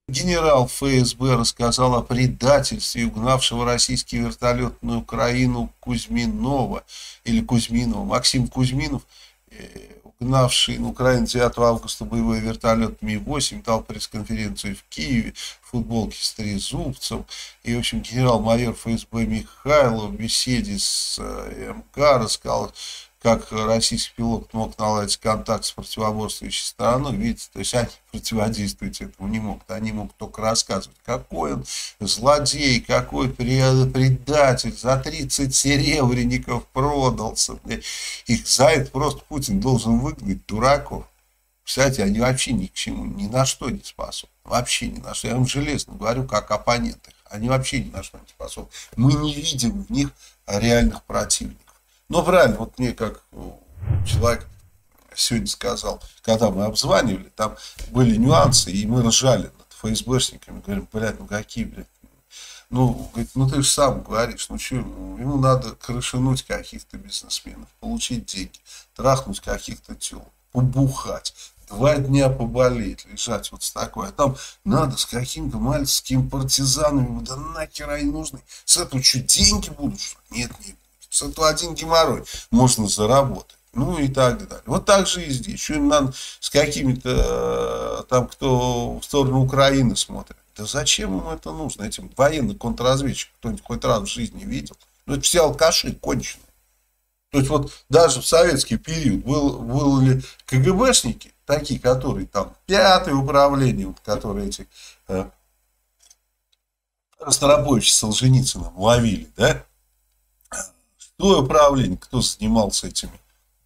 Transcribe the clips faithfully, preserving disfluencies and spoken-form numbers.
Генерал ФСБ рассказал о предательстве угнавшего российский вертолет на Украину Кузьминова, или Кузьминова, Максим Кузьминов, э, угнавший на Украину девятого августа боевой вертолет Ми восемь, дал пресс-конференцию в Киеве в футболке с трезубцем. И, в общем, генерал-майор ФСБ Михайлов в беседе с э, МК рассказал, как российский пилот мог наладить контакт с противоборствующей стороной. Видите, то есть они противодействовать этому не могут. Они могут только рассказывать, какой он злодей, какой предатель, за тридцать серебряников продался. Их за это просто Путин должен выгнать, дураков. Кстати, они вообще ни к чему, ни на что не способны. Вообще ни на что. Я вам железно говорю, как оппоненты. Они вообще ни на что не способны. Мы не видим в них реальных противников. Ну, правильно, вот мне как человек сегодня сказал, когда мы обзванивали, там были нюансы, и мы ржали над ФСБшниками, говорим, блядь, ну какие, блядь, ну, говорит, ну ты же сам говоришь, ну что, ему надо крышануть каких-то бизнесменов, получить деньги, трахнуть каких-то тел, побухать, два дня поболеть, лежать вот с такой, а там надо с каким-то мальчиким партизанами, да нахер они нужны, с этого что, деньги будут, что? Нет, не с этого один геморрой можно заработать. Ну и так далее. Вот так же и здесь. Что им надо с какими-то там, кто в сторону Украины смотрит. Да зачем им это нужно? Этим военным контрразведчикам кто-нибудь хоть раз в жизни видел? Ну это все алкаши конченые. То есть вот даже в советский период был, были КГБшники, такие, которые там пятое управление, вот, которые эти э, Ростроповича с Солженицыным ловили, да? Шестое управление, кто занимался этими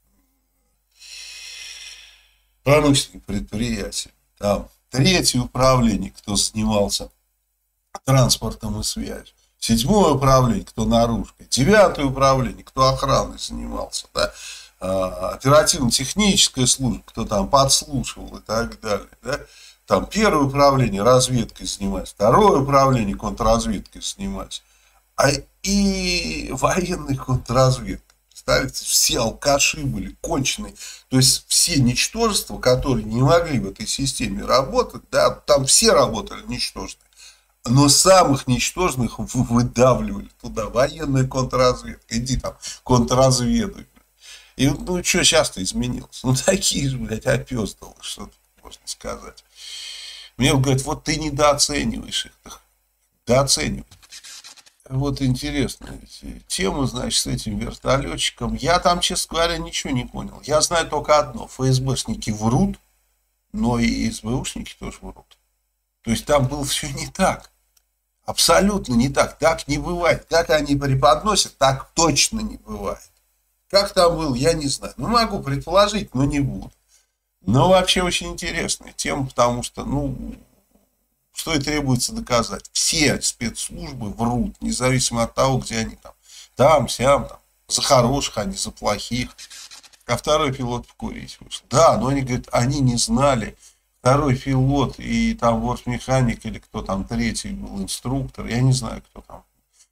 промышленными предприятиями. Там третье управление, кто занимался транспортом и связью. Седьмое управление, кто наружкой. Девятое управление, кто охраной занимался. Да? Оперативно-техническая служба, кто там подслушивал и так далее. Да? Там первое управление разведкой занимается. Второе управление контрразведкой занимается. А и военной контрразведкой. Представляете, все алкаши были конченые. То есть все ничтожества, которые не могли в этой системе работать, да, там все работали ничтожные. Но самых ничтожных выдавливали туда. Военная контрразведка. Иди там, контрразведуй. И ну что сейчас-то изменилось? Ну такие же, блядь, опёздалы, что тут можно сказать. Мне говорят, вот ты недооцениваешь их. Дооценивай. Вот интересная тема, значит, с этим вертолетчиком. Я там, честно говоря, ничего не понял. Я знаю только одно. ФСБшники врут, но и СБУшники тоже врут. То есть там было все не так. Абсолютно не так. Так не бывает. Как они преподносят, так точно не бывает. Как там было, я не знаю. Ну, могу предположить, но не буду. Но вообще очень интересная тема, потому что, ну... Что и требуется доказать. Все спецслужбы врут, независимо от того, где они там. Там, сям, там. За хороших, а не за плохих. А второй пилот покурить вышел. Да, но они говорят, они не знали. Второй пилот и там бортмеханик или кто там третий был инструктор. Я не знаю, кто там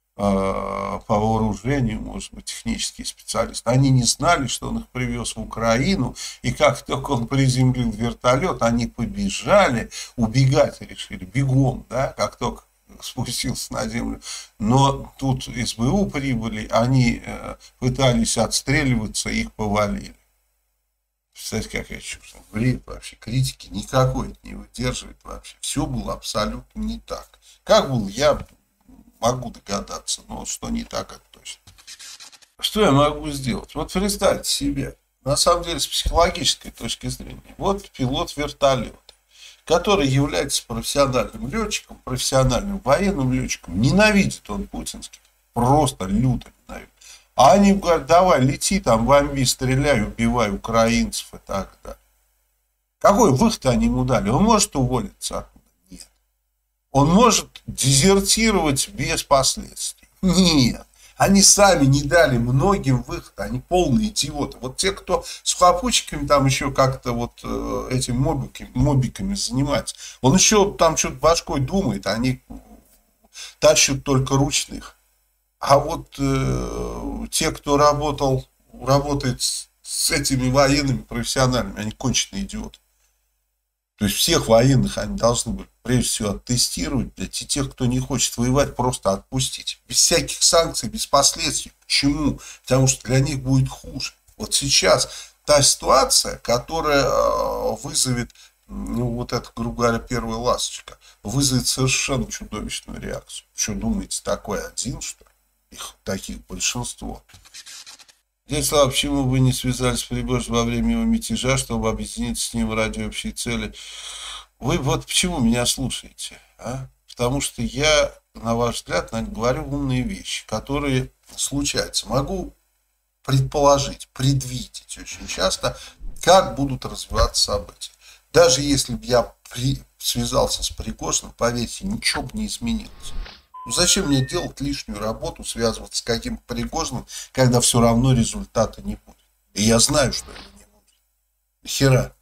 э, по вооружению, может быть, технический специалист. Они не знали, что он их привез в Украину. И как только он приземлил вертолет, они побежали, убегать решили, бегом, да, как только спустился на землю. Но тут СБУ прибыли, они э, пытались отстреливаться, их повалили. Представляете, какая чушь. Бред вообще. Критики никакой не выдерживает вообще. Все было абсолютно не так. Как было, я могу догадаться, но что не так, это точно. Что я могу сделать? Вот представьте себе, на самом деле, с психологической точки зрения. Вот пилот вертолета, который является профессиональным летчиком, профессиональным военным летчиком. Ненавидит он путинских. Просто люто ненавидит. А они говорят, давай, лети там, бомби, стреляй, убивай украинцев и так далее. Какой выход они ему дали? Он может уволиться оттуда? Нет. Он может дезертировать без последствий? Нет. Они сами не дали многим выход, они полные идиоты. Вот те, кто с хлопучиками там еще как-то вот э, этими мобиками, мобиками занимается, он еще там что-то башкой думает, они тащат только ручных. А вот э, те, кто работал, работает с, с этими военными профессиональными, они конченые идиоты. То есть всех военных они должны были прежде всего оттестировать, блядь, и тех, кто не хочет воевать, просто отпустить. Без всяких санкций, без последствий. Почему? Потому что для них будет хуже. Вот сейчас та ситуация, которая вызовет, ну вот это, грубо говоря, первая ласточка, вызовет совершенно чудовищную реакцию. Что думаете, такой один, что ли? Их таких большинство. Дядя, почему вы не связались с Пригожиным во время его мятежа, чтобы объединиться с ним ради общей цели? Вы вот почему меня слушаете? А? Потому что я, на ваш взгляд, говорю умные вещи, которые случаются. Могу предположить, предвидеть очень часто, как будут развиваться события. Даже если бы я при... связался с Пригожиным, поверьте, ничего бы не изменилось. Ну зачем мне делать лишнюю работу, связываться с каким-то Пригожиным, когда все равно результата не будет? И я знаю, что это не будет. Хера.